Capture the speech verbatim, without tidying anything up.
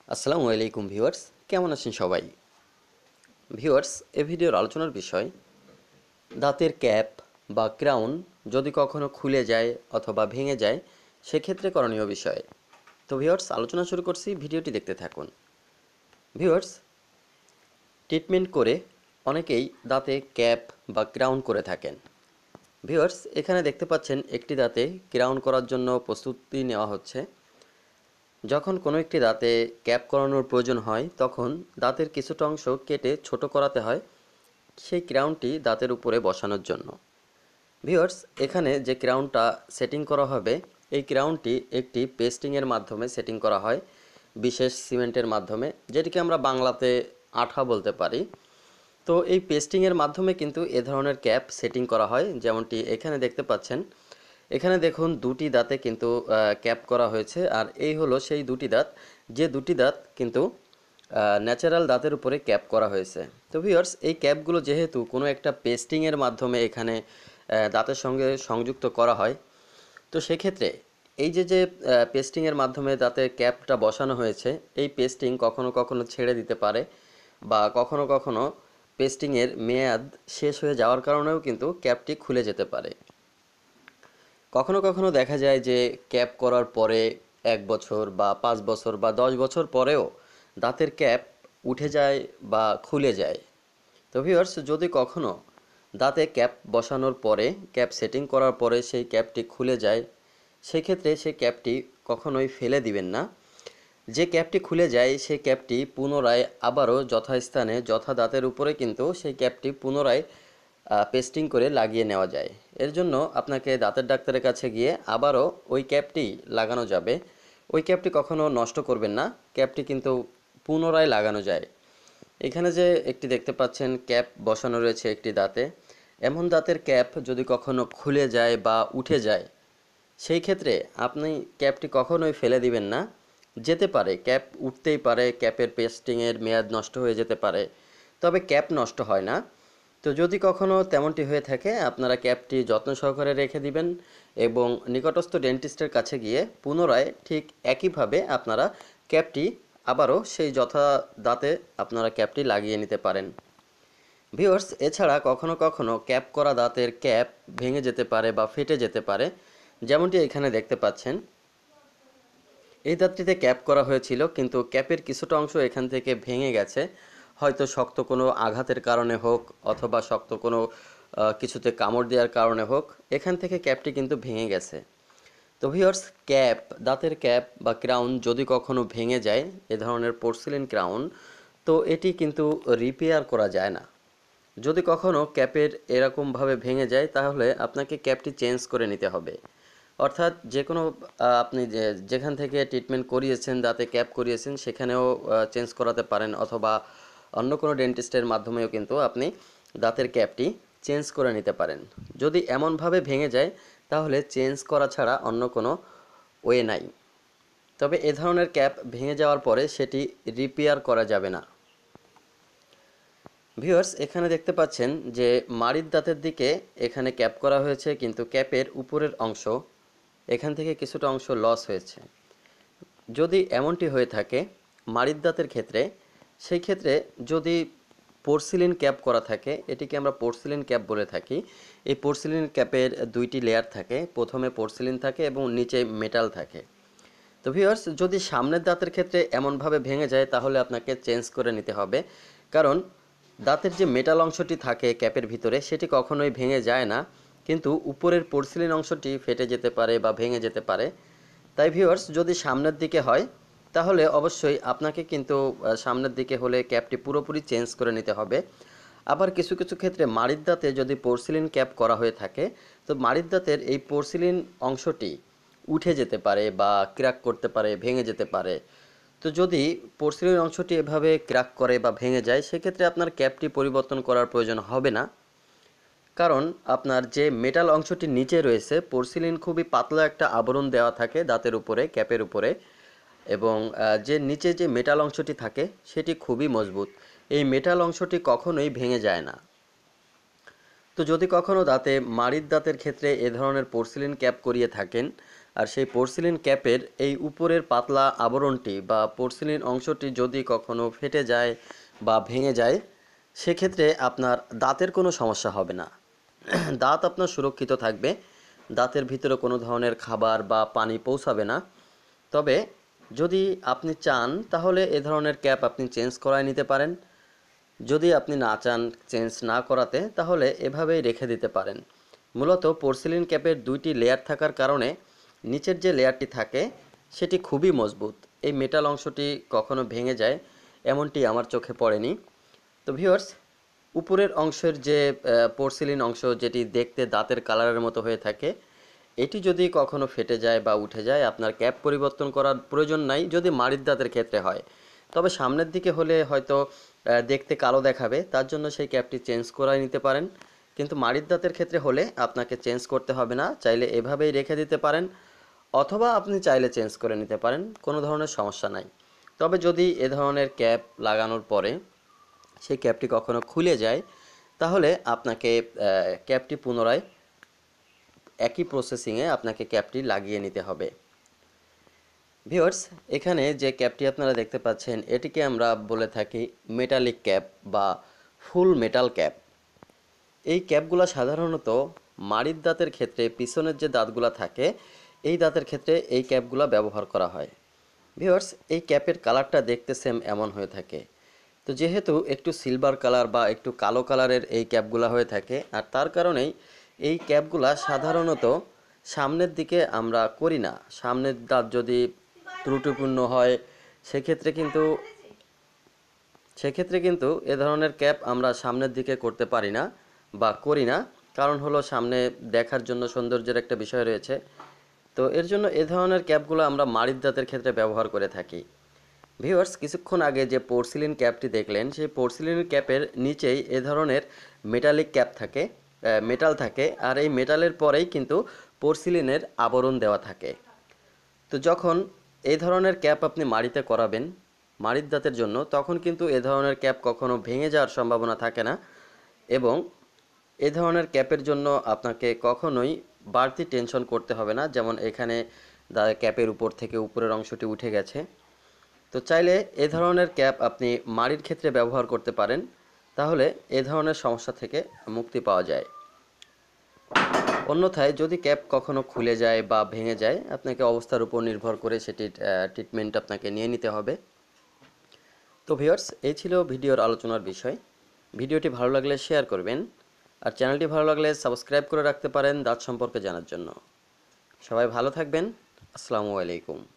আসসালামু আলাইকুম ভিউয়ার্স, কেমন আছেন সবাই? ভিউয়ার্স, এই ভিডিওর আলোচনার বিষয় দাঁতের ক্যাপ বা ক্রাউন যদি কখনো খুলে যায় অথবা ভেঙে যায় সেক্ষেত্রে করণীয় বিষয়। তো ভিউয়ার্স, আলোচনা শুরু করছি, ভিডিওটি দেখতে থাকুন। ভিউয়ার্স, ট্রিটমেন্ট করে অনেকেই দাঁতে ক্যাপ বা ক্রাউন করে থাকেন। ভিউয়ার্স, এখানে দেখতে পাচ্ছেন একটি দাঁতে ক্রাউন করার জন্য প্রস্তুতি নেওয়া হচ্ছে। যখন কোনো একটি দাঁতে ক্যাপ করানোর প্রয়োজন হয় তখন দাঁতের কিছুটা অংশ কেটে ছোট করাতে হয় সেই ক্রাউনটি দাঁতের উপরে বসানোর জন্য। ভিউয়ার্স, এখানে যে ক্রাউনটা সেটিং করা হবে এই ক্রাউনটি একটি পেস্টিংয়ের মাধ্যমে সেটিং করা হয়, বিশেষ সিমেন্টের মাধ্যমে, যেটিকে আমরা বাংলাতে আঠা বলতে পারি। তো এই পেস্টিংয়ের মাধ্যমে কিন্তু এ ধরনের ক্যাপ সেটিং করা হয়, যেমনটি এখানে দেখতে পাচ্ছেন। এখানে দেখুন দুটি দাঁতে কিন্তু ক্যাপ করা হয়েছে, আর এই হলো সেই দুটি দাঁত যে দুটি দাঁত কিন্তু ন্যাচারাল দাঁতের উপরে ক্যাপ করা হয়েছে। তো ভিউয়ার্স, এই ক্যাপগুলো যেহেতু কোনো একটা পেস্টিংয়ের মাধ্যমে এখানে দাঁতের সঙ্গে সংযুক্ত করা হয়, তো সেক্ষেত্রে এই যে যে পেস্টিংয়ের মাধ্যমে দাঁতে ক্যাপটা বসানো হয়েছে এই পেস্টিং কখনো কখনো ছেড়ে দিতে পারে বা কখনো কখনো পেস্টিংয়ের মেয়াদ শেষ হয়ে যাওয়ার কারণেও কিন্তু ক্যাপটি খুলে যেতে পারে। কখনো কখনো দেখা যায় যে ক্যাপ করার পরে এক বছর বা পাঁচ বছর বা দশ বছর পরেও দাঁতের ক্যাপ উঠে যায় বা খুলে যায়। তো ভিউয়ার্স, যদি কখনো দাঁতে ক্যাপ বসানোর পরে ক্যাপ সেটিং করার পরে সেই ক্যাপটি খুলে যায় সেক্ষেত্রে সেই ক্যাপটি কখনোই ফেলে দিবেন না। যে ক্যাপটি খুলে যায় সেই ক্যাপটি পুনরায় আবারও যথাস্থানে যথা দাঁতের উপরে কিন্তু সেই ক্যাপটি পুনরায় পেস্টিং করে লাগিয়ে নেওয়া যায়। এর জন্য আপনাকে দাঁতের ডাক্তারের কাছে গিয়ে আবারও ওই ক্যাপটি লাগানো যাবে। ওই ক্যাপটি কখনো নষ্ট করবেন না, ক্যাপটি কিন্তু পুনরায় লাগানো যায়। এখানে যে একটি দেখতে পাচ্ছেন ক্যাপ বসানো রয়েছে একটি দাঁতে, এমন দাঁতের ক্যাপ যদি কখনো খুলে যায় বা উঠে যায় সেই ক্ষেত্রে আপনি ক্যাপটি কখনোই ফেলে দিবেন না। যেতে পারে ক্যাপ উঠতেই পারে, ক্যাপের পেস্টিংয়ের মেয়াদ নষ্ট হয়ে যেতে পারে, তবে ক্যাপ নষ্ট হয় না। তো যদি কখনো তেমনটি হয়ে থাকে আপনারা ক্যাপটি যত্ন সহকারে রেখে দিবেন এবং নিকটস্থ ডেন্টিস্টের কাছে গিয়ে পুনরায় ঠিক একইভাবে আপনারা ক্যাপটি আবারও সেই যথা দাঁতে আপনারা ক্যাপটি লাগিয়ে নিতে পারেন। ভিউয়ার্স, এছাড়া কখনো কখনো ক্যাপ করা দাঁতের ক্যাপ ভেঙে যেতে পারে বা ফেটে যেতে পারে, যেমনটি এখানে দেখতে পাচ্ছেন। এই দাঁতটিতে ক্যাপ করা হয়েছিল কিন্তু ক্যাপের কিছুটা অংশ এখান থেকে ভেঙে গেছে, হয়তো শক্ত কোনো আঘাতের কারণে হোক অথবা শক্ত কোনো কিছুতে কামড় দেওয়ার কারণে হোক এখান থেকে ক্যাপটি কিন্তু ভেঙে গেছে। তো ভিউয়ার্স, ক্যাপ দাঁতের ক্যাপ বা ক্রাউন যদি কখনো ভেঙে যায়, এ ধরনের পোর্সেলিন ক্রাউন, তো এটি কিন্তু রিপেয়ার করা যায় না। যদি কখনো ক্যাপের এরকমভাবে ভেঙে যায় তাহলে আপনাকে ক্যাপটি চেঞ্জ করে নিতে হবে। অর্থাৎ যে কোনো আপনি যে যেখান থেকে ট্রিটমেন্ট করিয়েছেন দাঁতে ক্যাপ করিয়েছেন সেখানেও চেঞ্জ করাতে পারেন, অথবা অন্য কোনো ডেন্টিস্টের মাধ্যমেও কিন্তু আপনি দাঁতের ক্যাপটি চেঞ্জ করে নিতে পারেন। যদি এমনভাবে ভেঙে যায় তাহলে চেঞ্জ করা ছাড়া অন্য কোনো ওয়ে নাই। তবে এ ধরনের ক্যাপ ভেঙে যাওয়ার পরে সেটি রিপেয়ার করা যাবে না। ভিউয়ার্স, এখানে দেখতে পাচ্ছেন যে মাড়ির দাঁতের দিকে এখানে ক্যাপ করা হয়েছে কিন্তু ক্যাপের উপরের অংশ এখান থেকে কিছুটা অংশ লস হয়েছে। যদি এমনটি হয়ে থাকে মাড়ির দাঁতের ক্ষেত্রে, সেই ক্ষেত্রে যদি পোর্সিলিন ক্যাপ করা থাকে, এটিকে আমরা পোর্সিলিন ক্যাপ বলে থাকি। এই পোর্সিলিন ক্যাপের দুইটি লেয়ার থাকে, প্রথমে পোর্সিলিন থাকে এবং নিচে মেটাল থাকে। তো ভিউয়ার্স, যদি সামনের দাঁতের ক্ষেত্রে এমনভাবে ভেঙে যায় তাহলে আপনাকে চেঞ্জ করে নিতে হবে, কারণ দাঁতের যে মেটাল অংশটি থাকে ক্যাপের ভিতরে সেটি কখনোই ভেঙে যায় না, কিন্তু উপরের পোর্সিলিন অংশটি ফেটে যেতে পারে বা ভেঙে যেতে পারে। তাই ভিউয়ার্স, যদি সামনের দিকে হয় তাহলে অবশ্যই আপনাকে কিন্তু সামনের দিকে হলে ক্যাপটি পুরোপুরি চেঞ্জ করে নিতে হবে। আবার কিছু কিছু ক্ষেত্রে মাড়ির দাঁতে যদি পোর্সিলিন ক্যাপ করা হয়ে থাকে তো মাড়ির দাঁতের এই পোর্সিলিন অংশটি উঠে যেতে পারে বা ক্র্যাক করতে পারে, ভেঙে যেতে পারে। তো যদি পোর্সিলিন অংশটি এভাবে ক্র্যাক করে বা ভেঙে যায় সেক্ষেত্রে আপনার ক্যাপটি পরিবর্তন করার প্রয়োজন হবে না, কারণ আপনার যে মেটাল অংশটি নিচে রয়েছে, পোর্সিলিন খুবই পাতলা একটা আবরণ দেওয়া থাকে দাঁতের উপরে, ক্যাপের উপরে, এবং যে নিচে যে মেটাল অংশটি থাকে সেটি খুবই মজবুত। এই মেটাল অংশটি কখনোই ভেঙে যায় না। তো যদি কখনো দাঁতে মাড়ির দাঁতের ক্ষেত্রে এ ধরনের পোর্সিলিন ক্যাপ করিয়ে থাকেন আর সেই পোর্সিলিন ক্যাপের এই উপরের পাতলা আবরণটি বা পোর্সিলিন অংশটি যদি কখনো ফেটে যায় বা ভেঙে যায়, সেক্ষেত্রে আপনার দাঁতের কোনো সমস্যা হবে না। দাঁত আপনার সুরক্ষিত থাকবে, দাঁতের ভিতরে কোনো ধরনের খাবার বা পানি পৌঁছাবে না। তবে যদি আপনি চান তাহলে এ ধরনের ক্যাপ আপনি চেঞ্জ করায় নিতে পারেন। যদি আপনি না চান চেঞ্জ না করাতে, তাহলে এভাবেই রেখে দিতে পারেন। মূলত পোর্সিলিন ক্যাপের দুইটি লেয়ার থাকার কারণে নিচের যে লেয়ারটি থাকে সেটি খুবই মজবুত। এই মেটাল অংশটি কখনো ভেঙে যায় এমনটি আমার চোখে পড়েনি। তো ভিউয়ার্স, উপরের অংশের যে পোর্সিলিন অংশ, যেটি দেখতে দাঁতের কালারের মতো হয়ে থাকে, এটি যদি কখনো ফেটে যায় বা উঠে যায়, আপনার ক্যাপ পরিবর্তন করার প্রয়োজন নাই যদি মাড়ির দাঁতের ক্ষেত্রে হয়। তবে সামনের দিকে হলে হয়তো দেখতে কালো দেখাবে, তার জন্য সেই ক্যাপটি চেঞ্জ করাই নিতে পারেন। কিন্তু মাড়ির দাঁতের ক্ষেত্রে হলে আপনাকে চেঞ্জ করতে হবে না, চাইলে এভাবেই রেখে দিতে পারেন, অথবা আপনি চাইলে চেঞ্জ করে নিতে পারেন, কোনো ধরনের সমস্যা নাই। তবে যদি এ ধরনের ক্যাপ লাগানোর পরে সেই ক্যাপটি কখনো খুলে যায়, তাহলে আপনাকে ক্যাপটি পুনরায় একই প্রসেসিংয়ে আপনাকে ক্যাপটি লাগিয়ে নিতে হবে। ভিউয়ার্স, এখানে যে ক্যাপটি আপনারা দেখতে পাচ্ছেন এটিকে আমরা বলে থাকি মেটালিক ক্যাপ বা ফুল মেটাল ক্যাপ। এই ক্যাপগুলো সাধারণত মাড়ির দাঁতের ক্ষেত্রে, পিছনের যে দাঁতগুলো থাকে এই দাঁতের ক্ষেত্রে এই ক্যাপগুলো ব্যবহার করা হয়। ভিউয়ার্স, এই ক্যাপের কালারটা দেখতে সেম এমন হয়ে থাকে। তো যেহেতু একটু সিলভার কালার বা একটু কালো কালারের এই ক্যাপগুলো হয়ে থাকে, আর তার কারণেই এই ক্যাপগুলা সাধারণত সামনের দিকে আমরা করি না। সামনের দাঁত যদি ত্রুটিপূর্ণ হয় সেক্ষেত্রে কিন্তু সেক্ষেত্রে কিন্তু এ ধরনের ক্যাপ আমরা সামনের দিকে করতে পারি না বা করি না। কারণ হলো সামনে দেখার জন্য সৌন্দর্যের একটা বিষয় রয়েছে। তো এর জন্য এ ধরনের ক্যাপগুলো আমরা মাড়ির দাঁতের ক্ষেত্রে ব্যবহার করে থাকি। ভিউয়ার্স, কিছুক্ষণ আগে যে পোর্সিলিন ক্যাপটি দেখলেন, সেই পোর্সিলিন ক্যাপের নিচেই এ ধরনের মেটালিক ক্যাপ থাকে, মেটাল থাকে, আর এই মেটালের পরেই কিন্তু পোর্সিলিনের আবরণ দেওয়া থাকে। তো যখন এই ধরনের ক্যাপ আপনি মাড়িতে করাবেন মাড়ির দাঁতের জন্য, তখন কিন্তু এ ধরনের ক্যাপ কখনো ভেঙে যাওয়ার সম্ভাবনা থাকে না, এবং এ ধরনের ক্যাপের জন্য আপনাকে কখনোই বাড়তি টেনশন করতে হবে না। যেমন এখানে ক্যাপের উপর থেকে উপরের অংশটি উঠে গেছে। তো চাইলে এ ধরনের ক্যাপ আপনি মাড়ির ক্ষেত্রে ব্যবহার করতে পারেন, তাহলে এ ধরনের সমস্যা থেকে মুক্তি পাওয়া যায়। অন্যথায় যদি ক্যাপ কখনো খুলে যায় বা ভেঙে যায়, আপনাকে অবস্থার উপর নির্ভর করে সেটির ট্রিটমেন্ট আপনাকে নিয়ে নিতে হবে। তো ভিউয়ার্স, এই ছিল ভিডিওর আলোচনার বিষয়। ভিডিওটি ভালো লাগলে শেয়ার করবেন, আর চ্যানেলটি ভালো লাগলে সাবস্ক্রাইব করে রাখতে পারেন দাঁত সম্পর্কে জানার জন্য। সবাই ভালো থাকবেন। আসসালামু আলাইকুম।